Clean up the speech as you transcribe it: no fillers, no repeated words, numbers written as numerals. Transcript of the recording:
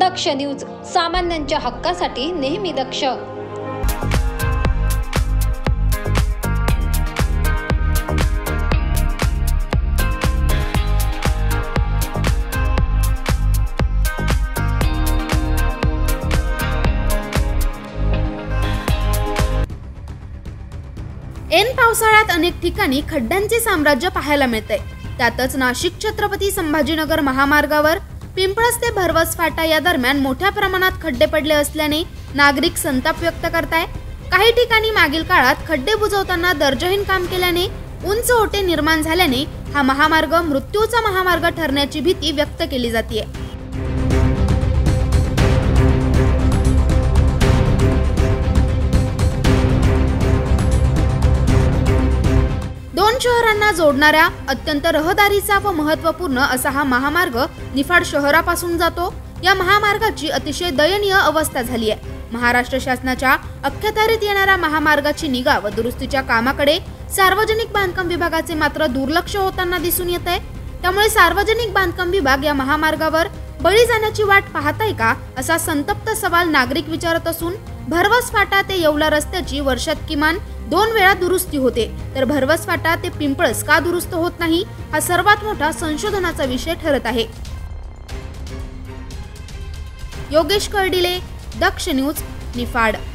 दक्ष news, सामान्यांच्या हक्कासाठी नेहमी दक्ष। ऐन पावसाळ्यात अनेक ठिकाणी खड्ड्यांचे साम्राज्य पाहायला मिळते। त्यातच नाशिक छत्रपती संभाजीनगर महामार्गावर पिंपळस ते भरवस फाटा या दरम्यान मोठ्या प्रमाणात खड्डे पडले असल्याने नागरिक संताप व्यक्त करताय। काही ठिकाणी मागील काळात खड्डे बुजवताना दर्जाहीन काम केल्याने उंच ओटे निर्माण झाल्याने हा महामार्ग मृत्यूचा महामार्ग ठरण्याची भीती व्यक्त केली जाते। दोन शहरांना जोडणाऱ्या अत्यंत रहदारीचा व महत्त्वपूर्ण असा हा महामार्ग निफाड शहरापासून जातो। या महामार्गाची अतिशय दयनीय अवस्था झाली आहे। महाराष्ट्र शासनाच्या अखत्यारीत येणाऱ्या महामार्गाची निगा व दुरुस्तीच्या कामाकडे सार्वजनिक बांधकाम विभागाचे मात्र दुर्लक्ष होताना दिसून येत आहे। त्यामुळे सार्वजनिक बांधकाम विभाग या महामार्गावर बळी जाण्याची वाट पाहताय का, असा संतप्त सवाल नागरिक विचारत असून भरवस फाटा ते येवला रस्त्याची वर्षात किमान 2 वेळा दुरुस्ती होते, तर भरवस फाटा ते पिंपळस का दुरुस्त होत नाही, हा सर्वात मोठा संशोधनाचा विषय ठरत आहे। योगेश कर्डिले, दक्ष न्यूज, निफाड।